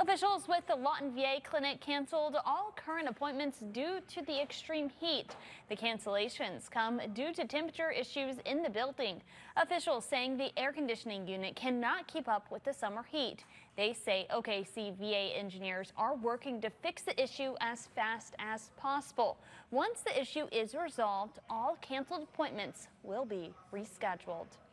Officials with the Lawton VA Clinic canceled all current appointments due to the extreme heat. The cancellations come due to temperature issues in the building. Officials saying the air conditioning unit cannot keep up with the summer heat. They say OKC VA engineers are working to fix the issue as fast as possible. Once the issue is resolved, all canceled appointments will be rescheduled.